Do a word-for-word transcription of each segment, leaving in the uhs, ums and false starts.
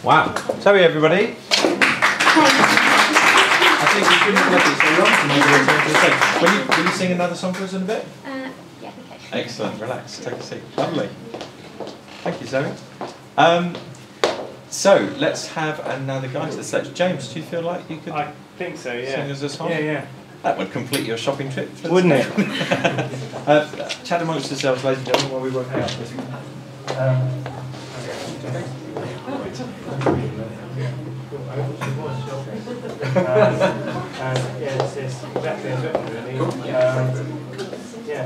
Wow. Sorry, everybody. I think we shouldn't have left it so long to maybe return to the stage. Will you, will you sing another song for us in a bit? Uh, yeah, okay. Excellent. Relax. Take a seat. Lovely. Thank you, Zoe. Um, so, let's have another guy to the stage. James, do you feel like you could I think so, yeah. sing us a song? Yeah, yeah. That would complete your shopping trip. Wouldn't it? uh, chat amongst yourselves, ladies and gentlemen, while we work out this. Um, um, and yeah, it's, it's exactly as written, really. Um, yeah.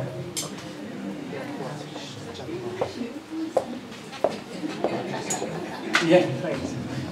Yeah, thanks.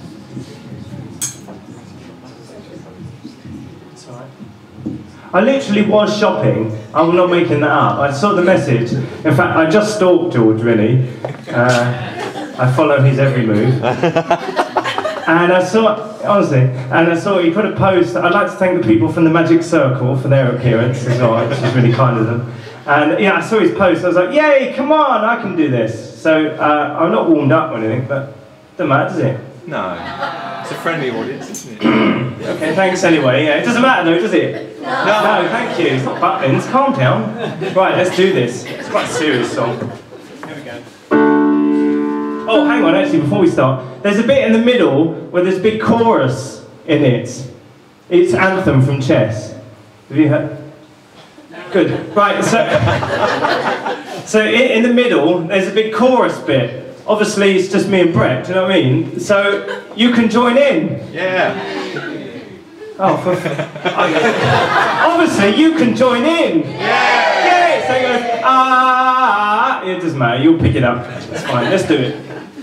It's alright. I literally was shopping. I'm not making that up. I saw the message. In fact, I just stalked George, really. Uh, I follow his every move. And I saw, honestly, and I saw he put a post. I'd like to thank the people from the Magic Circle for their appearance as well, which is really kind of them. And yeah, I saw his post. I was like, yay, come on, I can do this. So uh, I'm not warmed up or anything, but doesn't matter, does it? No. It's a friendly audience, isn't it? Okay, thanks anyway. Yeah, it doesn't matter though, does it? No. No, thank you. It's not buttons. Calm down. Right, let's do this. It's quite a serious song. Here we go. Oh, hang on, actually, before we start. There's a bit in the middle where there's a big chorus in it. It's Anthem from Chess. Have you heard? Good. Right, so... so in, in the middle, there's a big chorus bit. Obviously, it's just me and Brett, do you know what I mean? So, you can join in. Yeah. Oh, for... Obviously, you can join in. Yeah. Yay! So it goes, ah, it doesn't matter, you'll pick it up. It's fine, let's do it.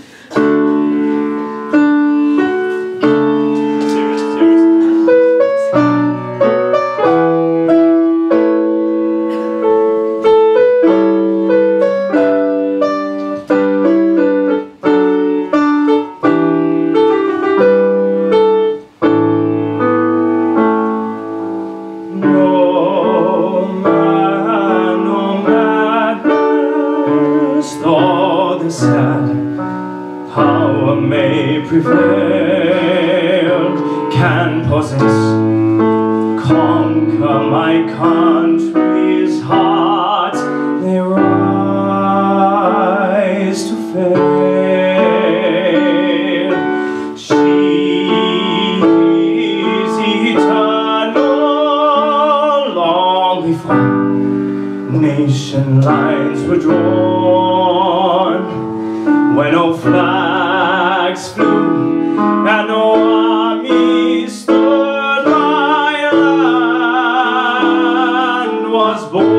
Power may prevail, can possess, conquer my country's heart, they rise to fail. She is eternal, long before nation lines were drawn. When no flags flew and no army stood, my land was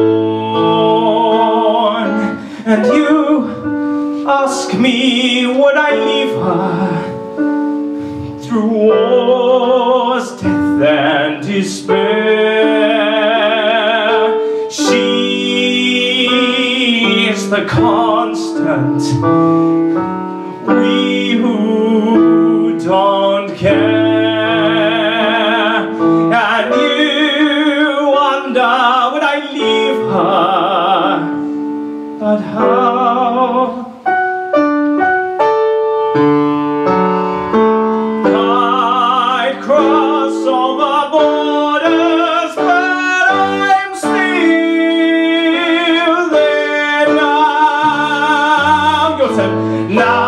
born. And you ask me, would I leave her through wars, death and despair? She is the constant. We who don't care, and you wonder, would I leave her? But how? I'd cross all the borders, but I'm still there now. Your turn. Now.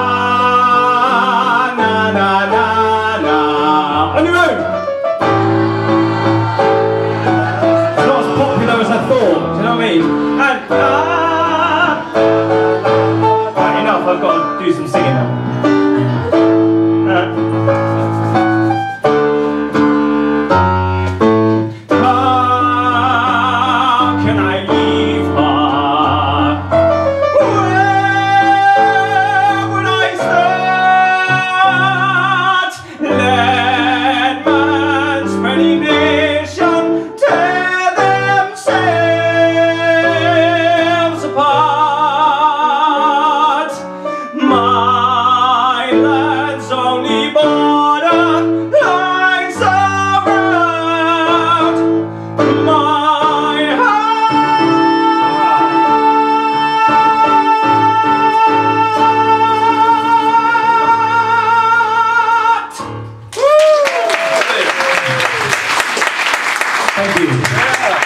I've got to do some singing now. Uh. How can I leave her? Where would I start? Let man's spreading nation tear themselves apart. My Thank you.